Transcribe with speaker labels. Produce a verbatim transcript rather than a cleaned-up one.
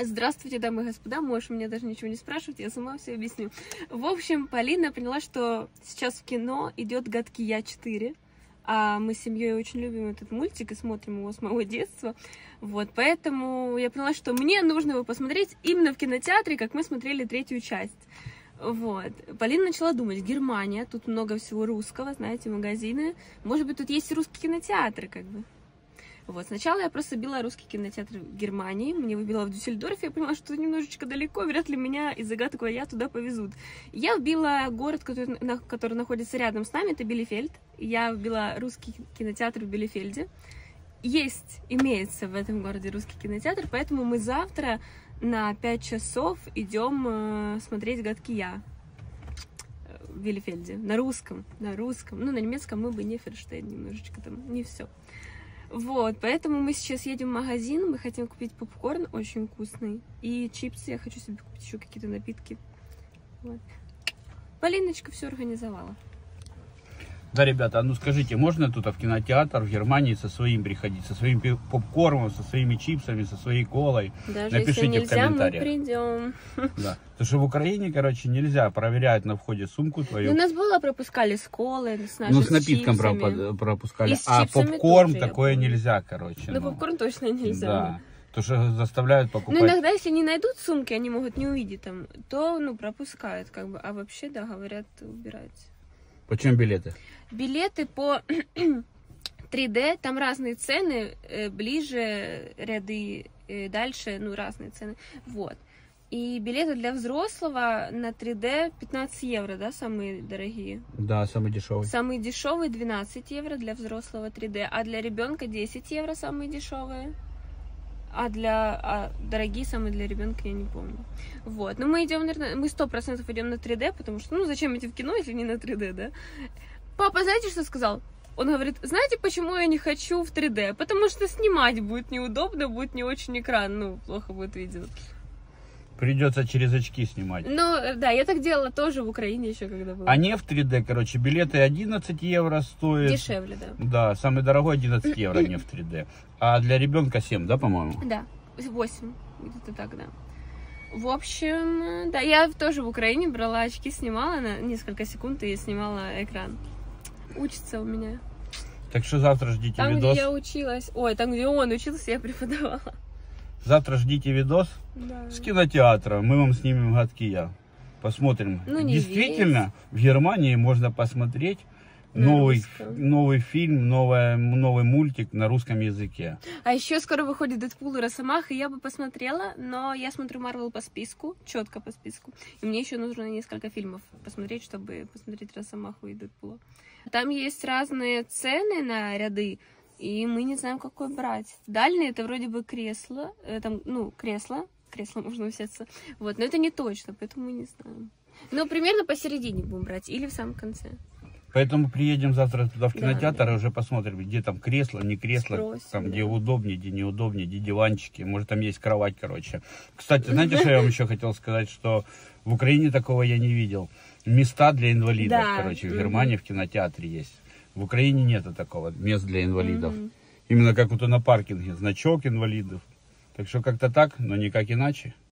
Speaker 1: Здравствуйте, дамы и господа, можешь меня даже ничего не спрашивать, я сама все объясню. В общем, Полина поняла, что сейчас в кино идет «Гадкий я четыре», а мы с семьей очень любим этот мультик и смотрим его с моего детства. Вот, поэтому я поняла, что мне нужно его посмотреть именно в кинотеатре, как мы смотрели третью часть. Вот. Полина начала думать, Германия, тут много всего русского, знаете, магазины. Может быть, тут есть и русский кинотеатр, как бы. Вот, сначала я просто била русский кинотеатр в Германии, мне выбила в Дюссельдорфе, я поняла, что это немножечко далеко, вряд ли меня из-за гадкого я туда повезут. Я вбила город, который, который находится рядом с нами, это Билефельд. Я вбила русский кинотеатр в Билефельде. Есть, имеется в этом городе русский кинотеатр, поэтому мы завтра на пять часов идем э, смотреть «Гадкий я» в Билефельде, на русском, на русском, ну, на немецком мы бы не Ферштейн немножечко там, не все. Вот, поэтому мы сейчас едем в магазин, мы хотим купить попкорн очень вкусный и чипсы, я хочу себе купить еще какие-то напитки. Вот. Полиночка все организовала.
Speaker 2: Да, ребята, а ну скажите, можно тут в кинотеатр в Германии со своим приходить, со своим попкорном, со своими чипсами, со своей колой?
Speaker 1: Даже
Speaker 2: Напишите
Speaker 1: если нельзя,
Speaker 2: в комментариях.
Speaker 1: Мы придем.
Speaker 2: Да. Потому что в Украине, короче, нельзя проверять на входе сумку твою.
Speaker 1: Ну, нас было пропускали с колой, с нашими
Speaker 2: Ну, с напитком
Speaker 1: чипсами.
Speaker 2: пропускали,
Speaker 1: И с
Speaker 2: а
Speaker 1: чипсами
Speaker 2: попкорн
Speaker 1: тоже,
Speaker 2: такое нельзя, короче.
Speaker 1: Ну,
Speaker 2: ну.
Speaker 1: попкорн точно нельзя.
Speaker 2: Да. То, что заставляют покупать.
Speaker 1: Ну, иногда, если не найдут сумки, они могут не увидеть там, то, ну, пропускают, как бы. А вообще, да, говорят, убирать.
Speaker 2: Почем билеты?
Speaker 1: Билеты по три дэ, там разные цены, ближе ряды, дальше, ну, разные цены. Вот. И билеты для взрослого на три дэ пятнадцать евро, да, самые дорогие?
Speaker 2: Да, самый дешевый.
Speaker 1: Самые дешевые двенадцать евро для взрослого три дэ, а для ребенка десять евро самые дешевые. А для а дорогие самые для ребенка я не помню. Вот. Но мы идем, наверное, мы сто процентов идем на три дэ, потому что, ну, зачем идти в кино, если не на три дэ, да? Папа, знаете, что сказал? Он говорит, знаете, почему я не хочу в три дэ? Потому что снимать будет неудобно, будет не очень экран, ну, плохо будет видно.
Speaker 2: Придется через очки снимать.
Speaker 1: Ну, да, я так делала тоже в Украине еще, когда была.
Speaker 2: А не в три дэ, короче, билеты одиннадцать евро стоят.
Speaker 1: Дешевле, да.
Speaker 2: Да, самый дорогой одиннадцать евро, не в три дэ. А для ребенка семь, да, по-моему?
Speaker 1: Да, восемь, где-то так, да. В общем, да, я тоже в Украине брала очки, снимала на несколько секунд и снимала экран. Учится у меня.
Speaker 2: Так что завтра ждите
Speaker 1: там,
Speaker 2: видос.
Speaker 1: Там, где я училась, ой, там, где он учился, я преподавала.
Speaker 2: Завтра ждите видос
Speaker 1: да.
Speaker 2: с кинотеатра. Мы вам снимем «Гадкий я». Посмотрим.
Speaker 1: Ну, не
Speaker 2: Действительно,
Speaker 1: весь.
Speaker 2: в Германии можно посмотреть новый, новый фильм, новый, новый мультик на русском языке.
Speaker 1: А еще скоро выходит «Дэдпул» и «Росомаха», и я бы посмотрела, но я смотрю Марвел по списку, четко по списку. И мне еще нужно несколько фильмов посмотреть, чтобы посмотреть «Росомаху» и «Дэдпула». Там есть разные цены на ряды, и мы не знаем, какой брать. Дальние это вроде бы кресло, там, ну, кресло, кресло можно усеться, вот, но это не точно, поэтому мы не знаем. Ну, примерно посередине будем брать или в самом конце.
Speaker 2: Поэтому приедем завтра туда в кинотеатр, да, да. И уже посмотрим, где там кресло, не кресло,
Speaker 1: Спросим,
Speaker 2: там,
Speaker 1: да.
Speaker 2: где удобнее, где неудобнее, где диванчики, может там есть кровать, короче. Кстати, знаете, что я вам еще хотел сказать, что в Украине такого я не видел. Места для инвалидов,
Speaker 1: да.
Speaker 2: короче, в Германии в кинотеатре есть. В Украине нету такого, мест для инвалидов. Mm-hmm. Именно как вот на паркинге, значок инвалидов. Так что как-то так, но никак иначе.